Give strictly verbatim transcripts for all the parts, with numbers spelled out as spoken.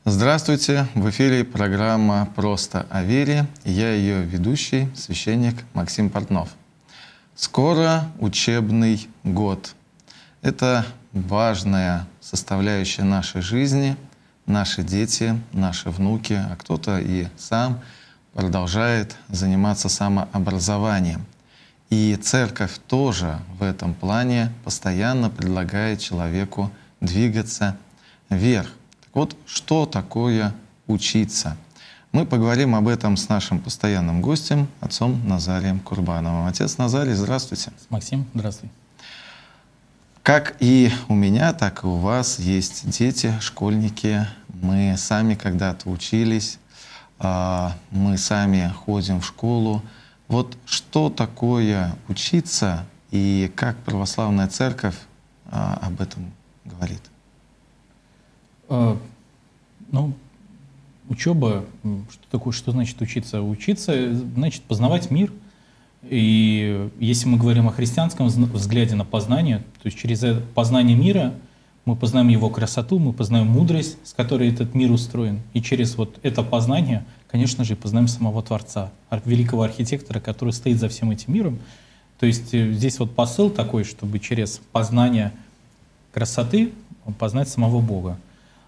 Здравствуйте! В эфире программа «Просто о вере». Я ее ведущий, священник Максим Портнов. Скоро учебный год. Это важная составляющая нашей жизни. Наши дети, наши внуки, а кто-то и сам продолжает заниматься самообразованием. И церковь тоже в этом плане постоянно предлагает человеку двигаться вверх. Так вот, что такое учиться? Мы поговорим об этом с нашим постоянным гостем, отцом Назарием Курбановым. Отец Назарий, здравствуйте. Максим, здравствуй. Как и у меня, так и у вас есть дети, школьники. Мы сами когда-то учились, мы сами ходим в школу. Вот что такое учиться и как православная церковь об этом говорит? Ну, учеба, что такое, что значит учиться? Учиться значит познавать мир. И если мы говорим о христианском взгляде на познание, то есть через познание мира мы познаем его красоту, мы познаем мудрость, с которой этот мир устроен. И через вот это познание, конечно же, познаем самого Творца, великого архитектора, который стоит за всем этим миром. То есть здесь вот посыл такой, чтобы через познание красоты познать самого Бога.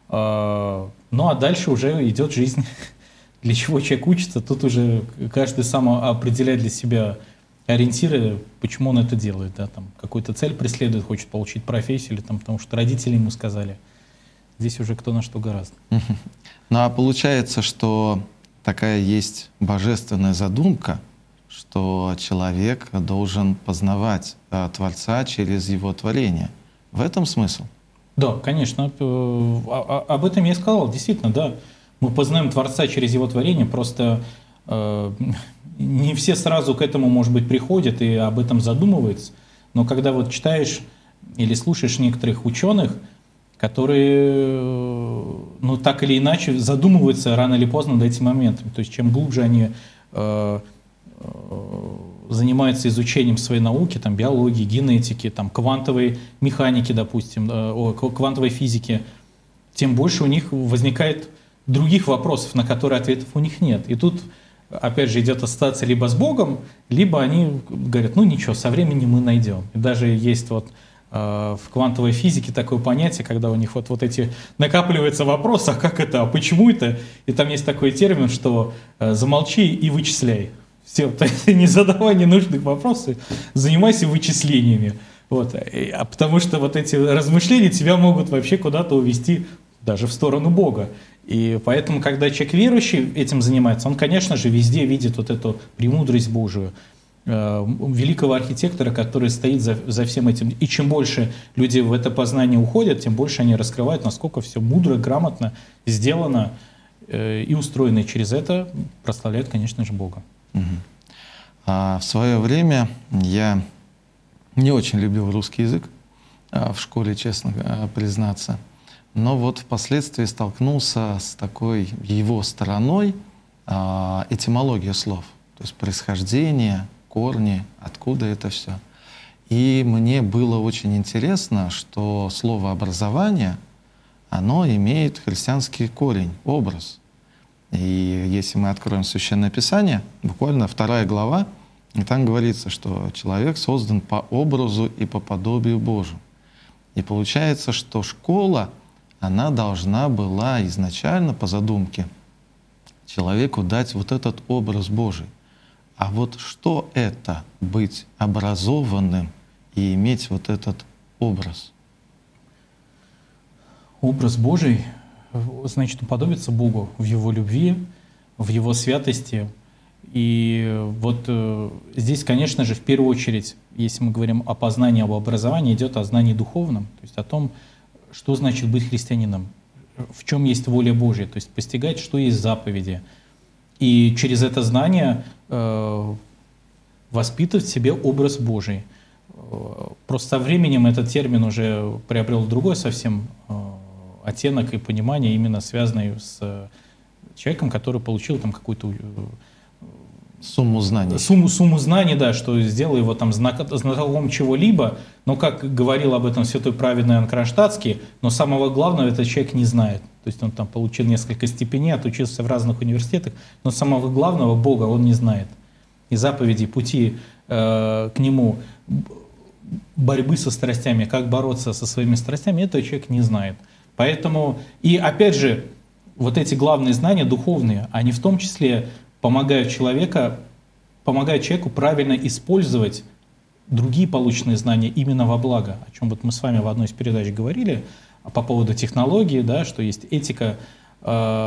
Ну а дальше уже идет жизнь. Для чего человек учится, тут уже каждый сам определяет для себя ориентиры, почему он это делает. Да, там, какую-то цель преследует, хочет получить профессию, или там, потому что родители ему сказали. Здесь уже кто на что гораздо. Ну а получается, что такая есть божественная задумка, что человек должен познавать Творца через его творение. В этом смысл? Да, конечно. Об этом я и сказал. Действительно, да. Мы познаем Творца через его творение, просто э, не все сразу к этому, может быть, приходят и об этом задумываются. Но когда вот читаешь или слушаешь некоторых ученых, которые, ну, так или иначе задумываются рано или поздно над этим моментом. То есть чем глубже они э, э, занимаются изучением своей науки, там, биологии, генетики, там, квантовой механики, допустим, э, квантовой физики, тем больше у них возникает других вопросов, на которые ответов у них нет. И тут, опять же, идет ассоциация либо с Богом, либо они говорят, ну ничего, со временем мы найдем. И даже есть вот э, в квантовой физике такое понятие, когда у них вот, вот эти накапливаются вопросы, а как это, а почему это? И там есть такой термин, что э, замолчи и вычисляй. Все, не задавай ненужных вопросов, занимайся вычислениями. Вот. А потому что вот эти размышления тебя могут вообще куда-то увести даже в сторону Бога. И поэтому, когда человек верующий этим занимается, он, конечно же, везде видит вот эту премудрость Божию, э, великого архитектора, который стоит за, за всем этим. И чем больше люди в это познание уходят, тем больше они раскрывают, насколько все мудро, грамотно сделано э, и устроено. И через это прославляют, конечно же, Бога. Угу. А в свое время я не очень любил русский язык в школе, честно признаться. Но вот впоследствии столкнулся с такой его стороной, э, этимология слов, то есть происхождение, корни, откуда это все. И мне было очень интересно, что слово «образование», оно имеет христианский корень, образ. И если мы откроем Священное Писание, буквально вторая глава, и там говорится, что человек создан по образу и по подобию Божию. И получается, что школа, она должна была изначально, по задумке, человеку дать вот этот образ Божий. А вот что это быть образованным и иметь вот этот образ? Образ Божий, значит, уподобиться Богу в Его любви, в Его святости. И вот э, здесь, конечно же, в первую очередь, если мы говорим о познании, об образовании, идет о знании духовном, то есть о том, что значит быть христианином, в чем есть воля Божья, то есть постигать, что есть заповеди. И через это знание э, воспитывать в себе образ Божий. Просто со временем этот термин уже приобрел другой совсем э, оттенок и понимание, именно связанный с человеком, который получил там какую-то Сумму знаний. Сумму, сумму знаний, да, что сделал его там знак, знаком чего-либо, но, как говорил об этом святой праведный Иоанн Кронштадтский, но самого главного этот человек не знает. То есть он там получил несколько степеней, отучился в разных университетах, но самого главного Бога он не знает. И заповеди, пути э, к Нему, борьбы со страстями, как бороться со своими страстями, этого человек не знает. Поэтому, и опять же, вот эти главные знания духовные, они в том числе помогают, человека, помогают человеку правильно использовать другие полученные знания именно во благо, о чем вот мы с вами в одной из передач говорили, по поводу технологии, да, что есть этика э,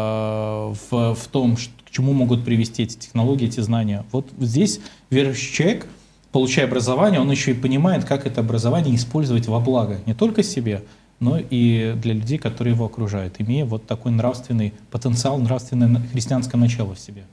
в, в том, что, к чему могут привести эти технологии, эти знания. Вот здесь верующий человек, получая образование, он еще и понимает, как это образование использовать во благо не только себе, но и для людей, которые его окружают, имея вот такой нравственный потенциал, нравственное христианское начало в себе.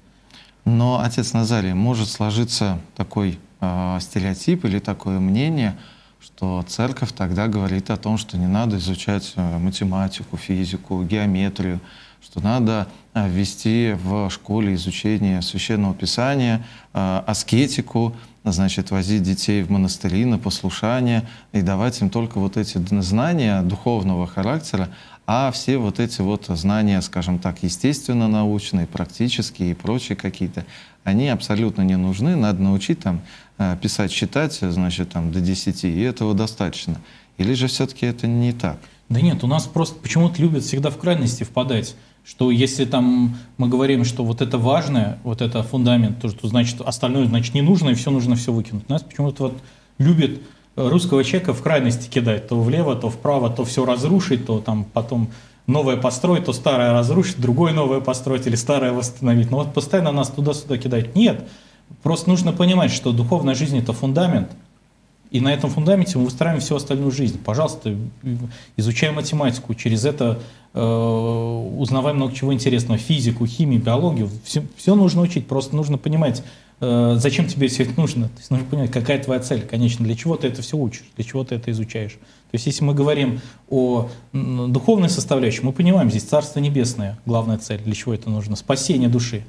Но, отец Назарий, может сложиться такой э, стереотип или такое мнение, что церковь тогда говорит о том, что не надо изучать математику, физику, геометрию, что надо ввести в школе изучение Священного Писания, аскетику, значит, возить детей в монастыри на послушание и давать им только вот эти знания духовного характера, а все вот эти вот знания, скажем так, естественно-научные, практические и прочие какие-то, они абсолютно не нужны. Надо научить там писать, читать, значит, там до десяти, и этого достаточно. Или же все-таки это не так? Да нет, у нас просто почему-то любят всегда в крайности впадать, что если там мы говорим, что вот это важное, вот это фундамент, то, что значит остальное, значит, не нужно, и все нужно все выкинуть. Нас почему-то вот любят русского человека в крайности кидать, то влево, то вправо, то все разрушить, то там потом новое построить, то старое разрушить, другое новое построить или старое восстановить. Но вот постоянно нас туда-сюда кидают. Нет, просто нужно понимать, что духовная жизнь – это фундамент, и на этом фундаменте мы выстраиваем всю остальную жизнь. Пожалуйста, изучаем математику, через это э, узнаваем много чего интересного, физику, химию, биологию. Все, все нужно учить, просто нужно понимать, э, зачем тебе все это нужно. То есть нужно понимать, какая твоя цель, конечно, для чего ты это все учишь, для чего ты это изучаешь. То есть если мы говорим о духовной составляющей, мы понимаем, здесь Царство Небесное, главная цель, для чего это нужно, спасение души.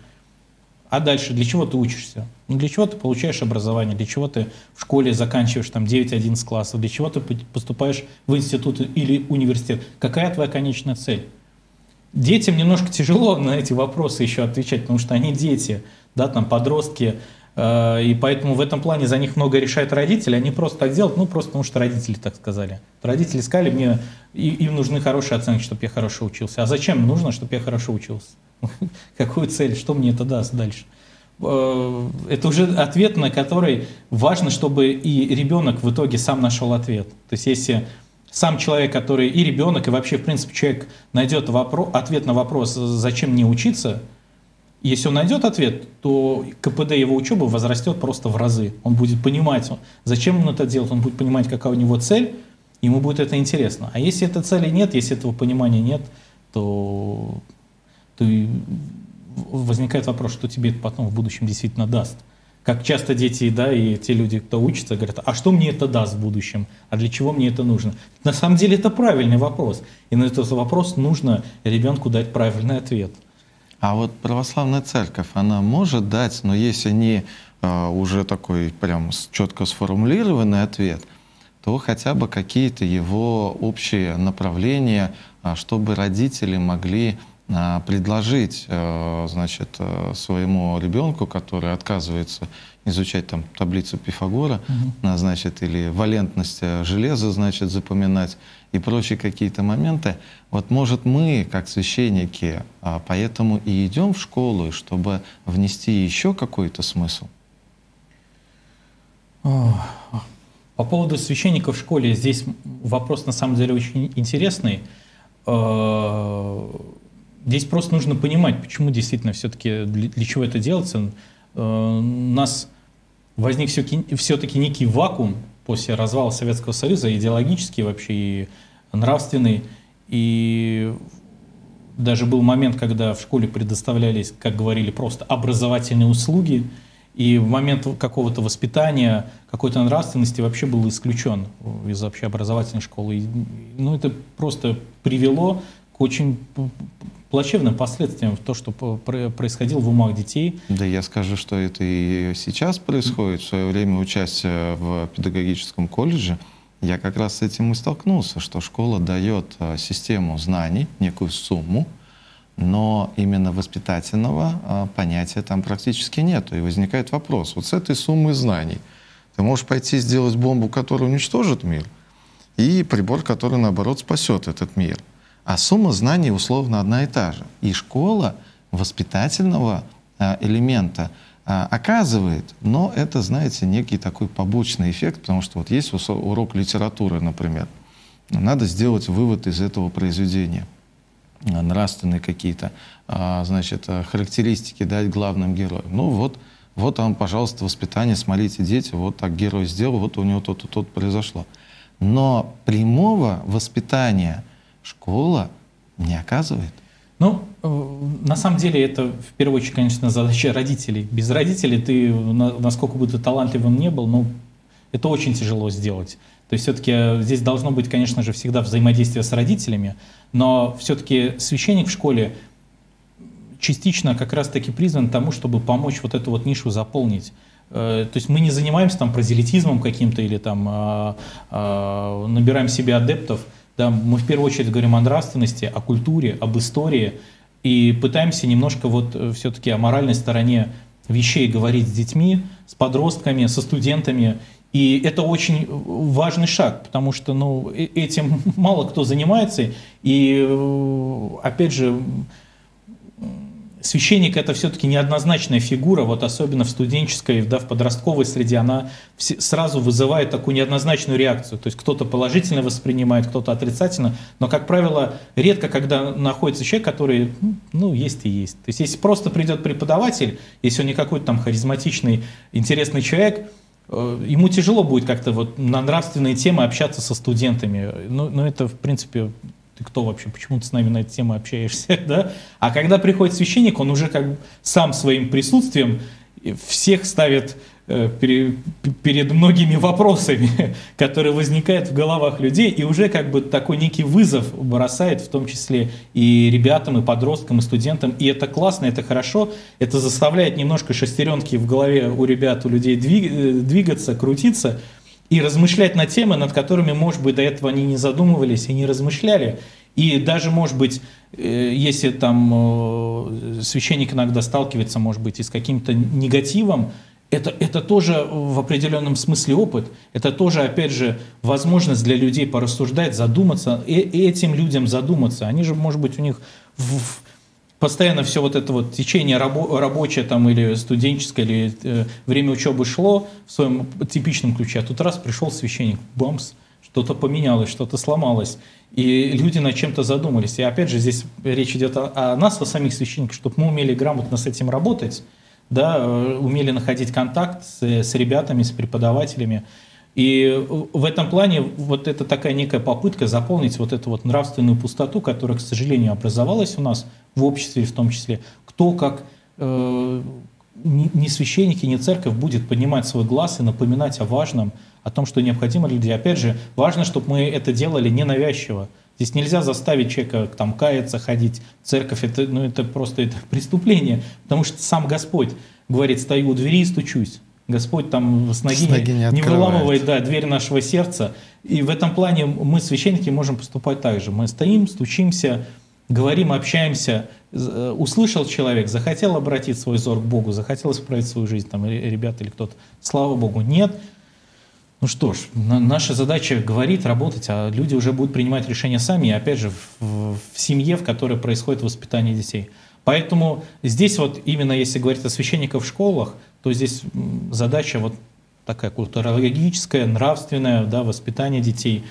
А дальше, для чего ты учишься? Ну, для чего ты получаешь образование? Для чего ты в школе заканчиваешь там девять-одиннадцать классов? Для чего ты поступаешь в институт или университет? Какая твоя конечная цель? Детям немножко тяжело на эти вопросы еще отвечать, потому что они дети, да, там подростки, э, и поэтому в этом плане за них много решают родители. Они просто так делают, ну просто потому что родители так сказали. Родители сказали мне, и, им нужны хорошие оценки, чтобы я хорошо учился. А зачем нужно, чтобы я хорошо учился? Какую цель, что мне это даст дальше? Это уже ответ, на который важно, чтобы и ребенок в итоге сам нашел ответ. То есть если сам человек, который и ребенок, и вообще, в принципе, человек найдет вопрос, ответ на вопрос, зачем мне учиться, если он найдет ответ, то КПД его учебы возрастет просто в разы. Он будет понимать, зачем он это делает, он будет понимать, какая у него цель, ему будет это интересно. А если этой цели нет, если этого понимания нет, то... то возникает вопрос, что тебе это потом в будущем действительно даст. Как часто дети, да, и те люди, кто учится, говорят, а что мне это даст в будущем? А для чего мне это нужно? На самом деле это правильный вопрос. И на этот вопрос нужно ребенку дать правильный ответ. А вот православная церковь, она может дать, но если не а, уже такой прям четко сформулированный ответ, то хотя бы какие-то его общие направления, а, чтобы родители могли предложить, значит, своему ребенку, который отказывается изучать там таблицу Пифагора, угу. значит, или валентность железа, значит, запоминать и прочие какие-то моменты. Вот, может, мы, как священники, поэтому и идем в школу, чтобы внести еще какой-то смысл? По поводу священников в школе, здесь вопрос на самом деле очень интересный. Здесь просто нужно понимать, почему действительно все-таки, для, для чего это делается. Э, у нас возник все-таки некий вакуум после развала Советского Союза, идеологический вообще и нравственный. И даже был момент, когда в школе предоставлялись, как говорили, просто образовательные услуги. И в момент какого-то воспитания, какой-то нравственности вообще был исключен из общеобразовательной школы. И, ну, это просто привело к очень плачевным последствиям в то, что происходило в умах детей. Да, я скажу, что это и сейчас происходит. В свое время, учась в педагогическом колледже, я как раз с этим и столкнулся, что школа дает систему знаний, некую сумму, но именно воспитательного понятия там практически нет. И возникает вопрос, вот с этой суммой знаний ты можешь пойти сделать бомбу, которая уничтожит мир, и прибор, который, наоборот, спасет этот мир. А сумма знаний условно одна и та же. И школа воспитательного элемента оказывает, но это, знаете, некий такой побочный эффект, потому что вот есть урок литературы, например. Надо сделать вывод из этого произведения. Нравственные какие-то, значит, характеристики дать главным героям. Ну вот, вот вам, пожалуйста, воспитание, смотрите, дети, вот так герой сделал, вот у него то-то, то-то произошло. Но прямого воспитания школа не оказывает. Ну, на самом деле, это в первую очередь, конечно, задача родителей. Без родителей ты, насколько бы ты талантливым не был, ну, это очень тяжело сделать. То есть все-таки здесь должно быть, конечно же, всегда взаимодействие с родителями, но все-таки священник в школе частично как раз-таки призван тому, чтобы помочь вот эту вот нишу заполнить. То есть мы не занимаемся там прозелитизмом каким-то или там а, а, набираем себе адептов. Да, мы в первую очередь говорим о нравственности, о культуре, об истории и пытаемся немножко вот все-таки о моральной стороне вещей говорить с детьми, с подростками, со студентами. И это очень важный шаг, потому что ну, этим мало кто занимается. И опять же, священник — это все-таки неоднозначная фигура, вот особенно в студенческой, да, в подростковой среде, она сразу вызывает такую неоднозначную реакцию. То есть кто-то положительно воспринимает, кто-то отрицательно, но, как правило, редко, когда находится человек, который, ну, есть и есть. То есть если просто придет преподаватель, если он не какой-то там харизматичный, интересный человек, ему тяжело будет как-то вот на нравственные темы общаться со студентами. Ну, ну это, в принципе... Ты кто вообще, почему ты с нами на эту тему общаешься, да? А когда приходит священник, он уже как бы сам своим присутствием всех ставит э, перед, перед многими вопросами, которые возникают в головах людей, и уже как бы такой некий вызов бросает, в том числе и ребятам, и подросткам, и студентам. И это классно, это хорошо, это заставляет немножко шестеренки в голове у ребят, у людей двиг, двигаться, крутиться, и размышлять над темы, над которыми, может быть, до этого они не задумывались и не размышляли. И даже, может быть, если там священник иногда сталкивается, может быть, и с каким-то негативом, это, это тоже в определенном смысле опыт. Это тоже, опять же, возможность для людей порассуждать, задуматься, и этим людям задуматься. Они же, может быть, у них в, постоянно все вот это вот течение рабо рабочее там, или студенческое, или э, время учебы шло в своем типичном ключе, а тут раз пришел священник, бамс, что-то поменялось, что-то сломалось, и люди над чем-то задумались. И опять же здесь речь идет о, о нас, о самих священниках, чтобы мы умели грамотно с этим работать, да, умели находить контакт с, с ребятами, с преподавателями. И в этом плане вот это такая некая попытка заполнить вот эту вот нравственную пустоту, которая, к сожалению, образовалась у нас в обществе, в том числе, кто как э, ни священники, ни церковь будет поднимать свой глаз и напоминать о важном, о том, что необходимо для людей. Опять же, важно, чтобы мы это делали ненавязчиво. Здесь нельзя заставить человека там каяться, ходить в церковь. Это, ну, это просто это преступление, потому что сам Господь говорит: стою у двери и стучусь. Господь там с ноги, с ноги не, не выламывает, да, дверь нашего сердца. И в этом плане мы, священники, можем поступать так же. Мы стоим, стучимся, говорим, общаемся. Услышал человек, захотел обратить свой взор к Богу, захотел исправить свою жизнь, там, ребята или кто-то. Слава Богу, нет. Ну что ж, наша задача говорить, работать, а люди уже будут принимать решения сами, и опять же в, в семье, в которой происходит воспитание детей. Поэтому здесь вот именно если говорить о священниках в школах, то здесь задача вот такая культурологическая, нравственная, да, воспитание детей.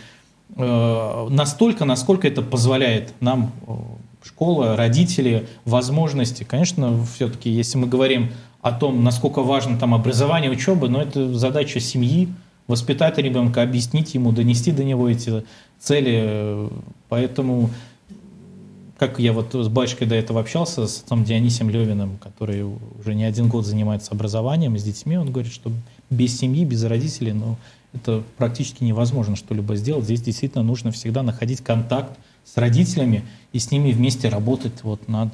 Э, настолько, насколько это позволяет нам школа, родители, возможности. Конечно, все-таки, если мы говорим о том, насколько важно там образование, учеба, но это задача семьи, воспитать ребенка, объяснить ему, донести до него эти цели. Поэтому, как я вот с батюшкой до этого общался, с отцом Дионисием Левиным, который уже не один год занимается образованием с детьми, он говорит, что без семьи, без родителей, ну, это практически невозможно что-либо сделать. Здесь действительно нужно всегда находить контакт с родителями и с ними вместе работать вот над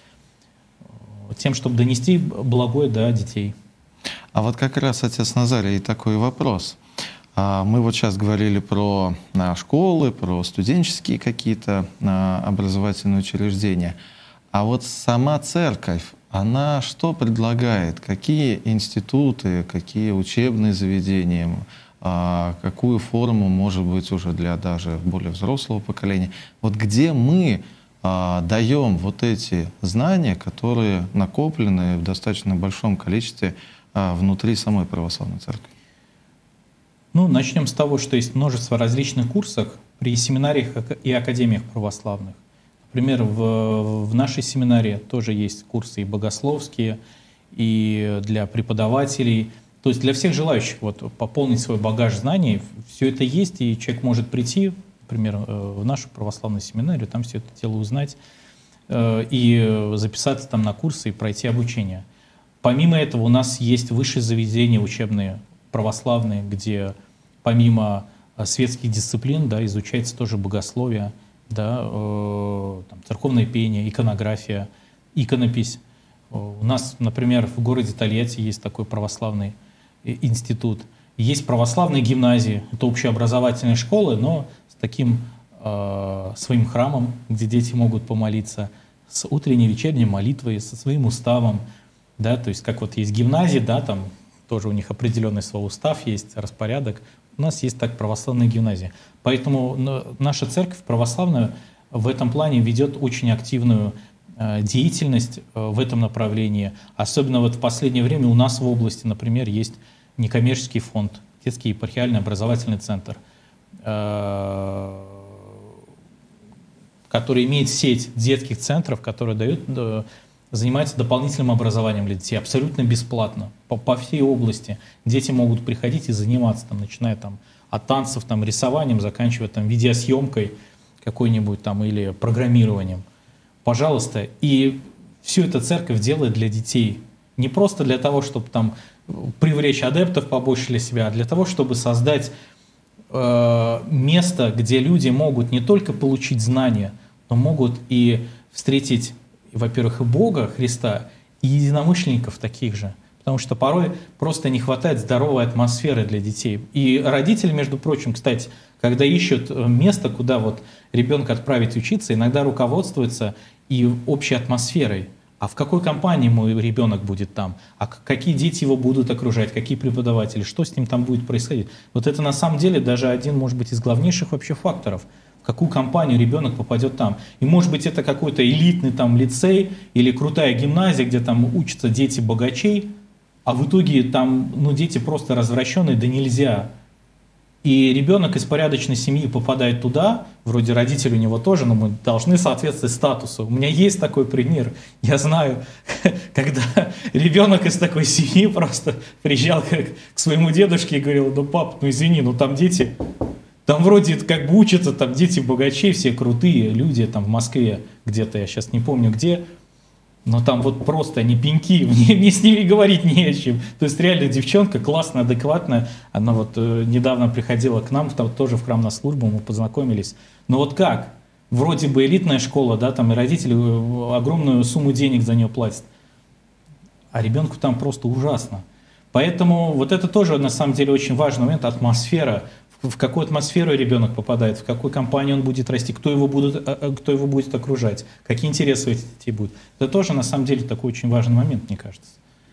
тем, чтобы донести благое до детей. А вот как раз, отец Назарий, такой вопрос. Мы вот сейчас говорили про школы, про студенческие какие-то образовательные учреждения. А вот сама церковь, она что предлагает? Какие институты, какие учебные заведения, какую форму, может быть, уже для даже более взрослого поколения? Вот где мы даем вот эти знания, которые накоплены в достаточно большом количестве внутри самой православной церкви? Ну, начнем с того, что есть множество различных курсов при семинариях и академиях православных. Например, в, в нашей семинарии тоже есть курсы и богословские, и для преподавателей. То есть для всех желающих вот, пополнить свой багаж знаний, все это есть, и человек может прийти, например, в нашу православную семинарию, там все это дело узнать, и записаться там на курсы и пройти обучение. Помимо этого у нас есть высшие заведения учебные, православные, где помимо светских дисциплин, да, изучается тоже богословие, да, э, там, церковное пение, иконография, иконопись. У нас, например, в городе Тольятти есть такой православный институт. Есть православные гимназии, это общеобразовательные школы, но с таким э, своим храмом, где дети могут помолиться, с утренней вечерней молитвой, со своим уставом. Да, то есть как вот есть гимназии, да, там тоже у них определенный свой устав есть, распорядок. У нас есть так православные гимназии. Поэтому наша церковь православная в этом плане ведет очень активную э, деятельность э, в этом направлении. Особенно вот в последнее время у нас в области, например, есть некоммерческий фонд, детский епархиальный образовательный центр, э, который имеет сеть детских центров, которые дают... Э, занимается дополнительным образованием для детей абсолютно бесплатно по, по всей области. Дети могут приходить и заниматься, там, начиная там, от танцев, там, рисованием, заканчивая там, видеосъемкой какой-нибудь там, или программированием. Пожалуйста. И все это церковь делает для детей. Не просто для того, чтобы там, привлечь адептов побольше для себя, а для того, чтобы создать э, место, где люди могут не только получить знания, но могут и встретить, во-первых, и Бога, Христа, и единомышленников таких же. Потому что порой просто не хватает здоровой атмосферы для детей. И родители, между прочим, кстати, когда ищут место, куда вот ребенка отправить учиться, иногда руководствуются и общей атмосферой. А в какой компании мой ребенок будет там? А какие дети его будут окружать? Какие преподаватели? Что с ним там будет происходить? Вот это на самом деле даже один, может быть, из главнейших вообще факторов. В какую компанию ребенок попадет там. И может быть это какой-то элитный там лицей или крутая гимназия, где там учатся дети богачей, а в итоге там ну, дети просто развращенные, да нельзя. И ребенок из порядочной семьи попадает туда, вроде родителей у него тоже, но мы должны соответствовать статусу. У меня есть такой пример. Я знаю, когда ребенок из такой семьи просто приезжал к, к своему дедушке и говорил: ну пап, ну извини, ну там дети... Там вроде как бы учатся, там дети богачей, все крутые люди там в Москве где-то, я сейчас не помню где, но там вот просто они пеньки, мне, мне с ними говорить не о чем. То есть реально девчонка классная, адекватная, она вот э, недавно приходила к нам, там, тоже в храм на службу, мы познакомились. Но вот как? Вроде бы элитная школа, да, там и родители огромную сумму денег за нее платят, а ребенку там просто ужасно. Поэтому вот это тоже на самом деле очень важный момент, атмосфера. В какую атмосферу ребенок попадает, в какой компании он будет расти, кто его, будут, кто его будет окружать, какие интересы у этих детей будут. Это тоже, на самом деле, такой очень важный момент, мне кажется.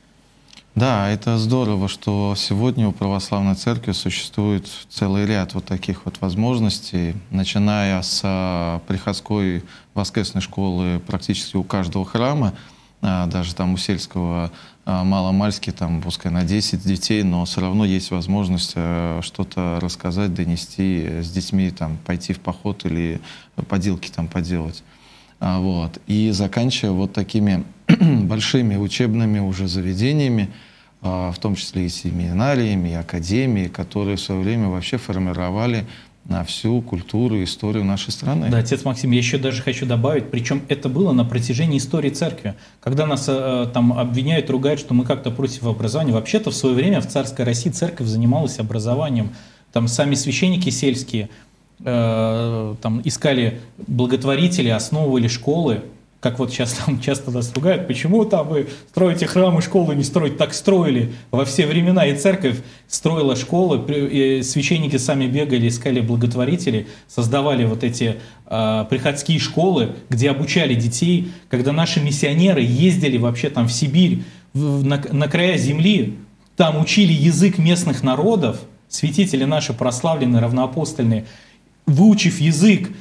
Да, это здорово, что сегодня у православной церкви существует целый ряд вот таких вот возможностей, начиная с приходской воскресной школы практически у каждого храма, даже там у сельского маломальски, там, пускай на десять детей, но все равно есть возможность что-то рассказать, донести с детьми, там, пойти в поход или поделки там поделать. Вот. И заканчивая вот такими большими учебными уже заведениями, в том числе и семинариями, и академии, которые в свое время вообще формировали на всю культуру и историю нашей страны. Да, отец Максим, я еще даже хочу добавить, причем это было на протяжении истории церкви. Когда нас э, там обвиняют, ругают, что мы как-то против образования, вообще-то в свое время в царской России церковь занималась образованием. Там сами священники сельские э, там, искали благотворителей, основывали школы, как вот сейчас там часто нас ругают, почему там вы строите храмы, школы не строить? Так строили во все времена, и церковь строила школы, и священники сами бегали, искали благотворителей, создавали вот эти э, приходские школы, где обучали детей, когда наши миссионеры ездили вообще там в Сибирь, в, на, на края земли, там учили язык местных народов, святители наши прославленные, равноапостольные, выучив язык,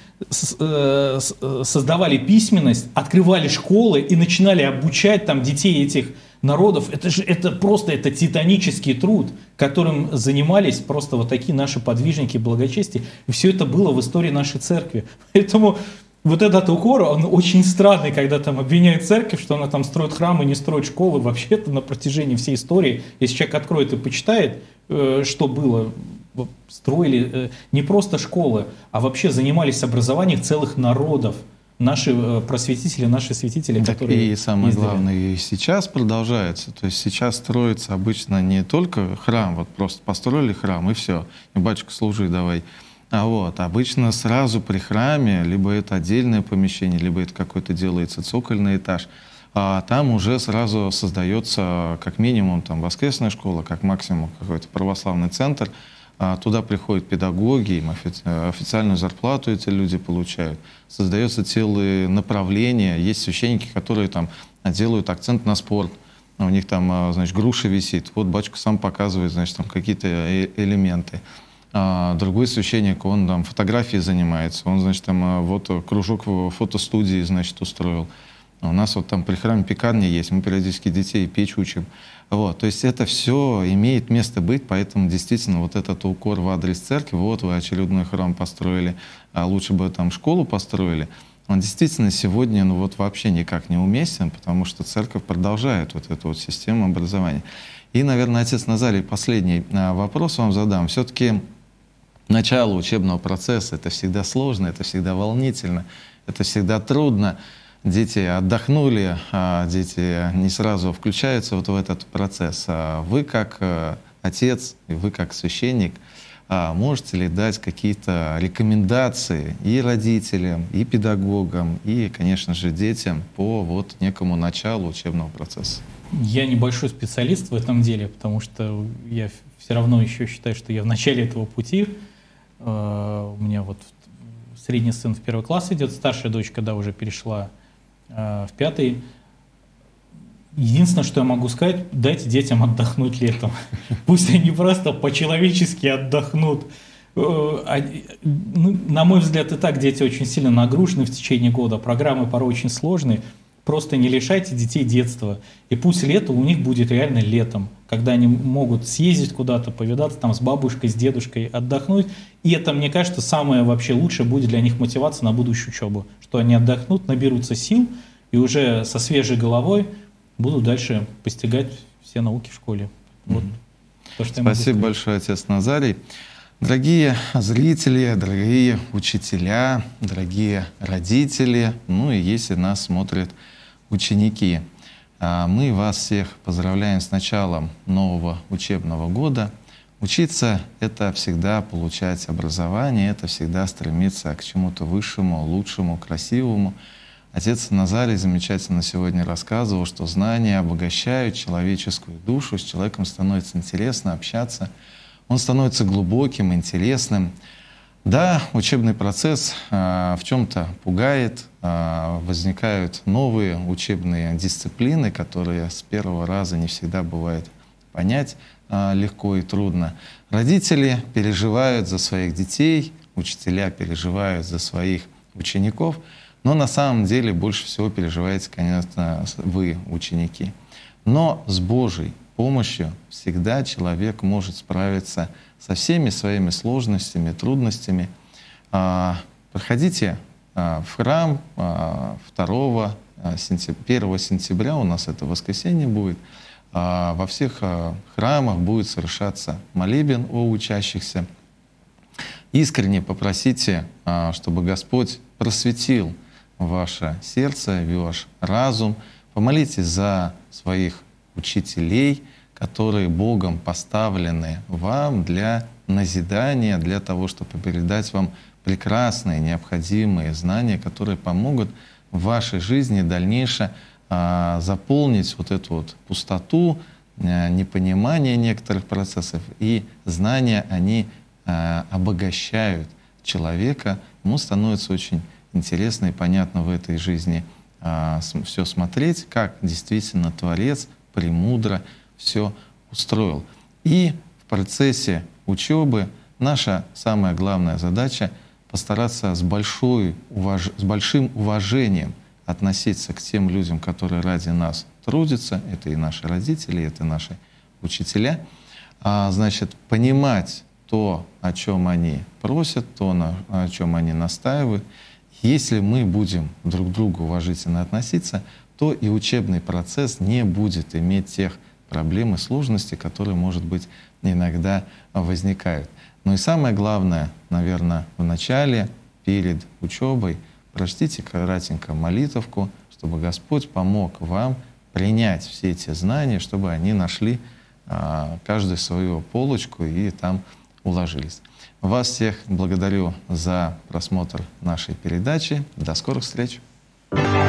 создавали письменность, открывали школы и начинали обучать там детей этих народов. Это же это просто это титанический труд, которым занимались просто вот такие наши подвижники благочестия. И все это было в истории нашей церкви. Поэтому вот этот укор, он очень странный, когда там обвиняют церковь, что она там строит храмы, не строит школы. Вообще-то на протяжении всей истории, если человек откроет и почитает, что было, строили не просто школы, а вообще занимались образованием целых народов. Наши просветители, наши святители, так которые и самое ездили. главное, и сейчас продолжается. То есть сейчас строится обычно не только храм, вот просто построили храм и все, и батюшка служи давай. А вот обычно сразу при храме либо это отдельное помещение, либо это какой-то делается цокольный этаж, а там уже сразу создается как минимум там воскресная школа, как максимум какой-то православный центр. А туда приходят педагоги, им официальную зарплату эти люди получают. Создаются целые направления. Есть священники, которые там делают акцент на спорт. У них там, значит, груша висит. Вот батюшка сам показывает, значит, там какие-то элементы. А другой священник, он там фотографией занимается. Он, значит, там вот кружок в фотостудии, значит, устроил. У нас вот там при храме пекарня есть, мы периодически детей печь учим. Вот, то есть это все имеет место быть, поэтому действительно вот этот укор в адрес церкви, вот вы очередной храм построили, а лучше бы там школу построили, он действительно сегодня ну вот вообще никак не уместен, потому что церковь продолжает вот эту вот систему образования. И, наверное, отец Назарий, последний вопрос вам задам. Все-таки начало учебного процесса — это всегда сложно, это всегда волнительно, это всегда трудно. Дети отдохнули, а дети не сразу включаются вот в этот процесс. Вы как отец и вы как священник можете ли дать какие-то рекомендации и родителям, и педагогам, и, конечно же, детям по вот некому началу учебного процесса? Я небольшой специалист в этом деле, потому что я все равно еще считаю, что я в начале этого пути. У меня вот средний сын в первый класс идет, старшая дочь, когда уже перешла в пятый. Единственное, что я могу сказать, дайте детям отдохнуть летом. Пусть они просто по-человечески отдохнут. На мой взгляд, и так дети очень сильно нагружены в течение года, программы порой очень сложные. Просто не лишайте детей детства. И пусть лето у них будет реально летом, когда они могут съездить куда-то, повидаться там с бабушкой, с дедушкой, отдохнуть. И это, мне кажется, самое вообще лучшее будет для них мотивация на будущую учебу. Что они отдохнут, наберутся сил и уже со свежей головой будут дальше постигать все науки в школе. Вот то, что Спасибо большое, отец Назарий. Дорогие зрители, дорогие учителя, дорогие родители, ну и если нас смотрят ученики, мы вас всех поздравляем с началом нового учебного года. Учиться — это всегда получать образование, это всегда стремиться к чему-то высшему, лучшему, красивому. Отец Назарий замечательно сегодня рассказывал, что знания обогащают человеческую душу, с человеком становится интересно общаться, он становится глубоким, интересным. Да, учебный процесс э, в чем-то пугает, э, возникают новые учебные дисциплины, которые с первого раза не всегда бывает понять э, легко и трудно. Родители переживают за своих детей, учителя переживают за своих учеников, но на самом деле больше всего переживаете, конечно, вы, ученики. Но с Божьей помощью всегда человек может справиться со всеми своими сложностями, трудностями. Приходите в храм второго сентября, первого сентября, у нас это воскресенье будет. Во всех храмах будет совершаться молебен о учащихся. Искренне попросите, чтобы Господь просветил ваше сердце, ваш разум. Помолитесь за своих учителей, которые Богом поставлены вам для назидания, для того, чтобы передать вам прекрасные, необходимые знания, которые помогут в вашей жизни дальнейшее а, заполнить вот эту вот пустоту, а, непонимание некоторых процессов. И знания, они а, обогащают человека, ему становится очень интересно и понятно в этой жизни а, все смотреть, как действительно Творец премудро все устроил. И в процессе учебы наша самая главная задача — постараться с, большой, уваж... с большим уважением относиться к тем людям, которые ради нас трудятся. Это и наши родители, это наши учителя. А, значит, понимать то, о чем они просят, то, на, о чем они настаивают. Если мы будем друг к другу уважительно относиться, то и учебный процесс не будет иметь тех проблем и сложностей, которые, может быть, иногда возникают. Ну и самое главное, наверное, в начале, перед учебой, прочтите кратенько молитовку, чтобы Господь помог вам принять все эти знания, чтобы они нашли а, каждую свою полочку и там уложились. Вас всех благодарю за просмотр нашей передачи. До скорых встреч!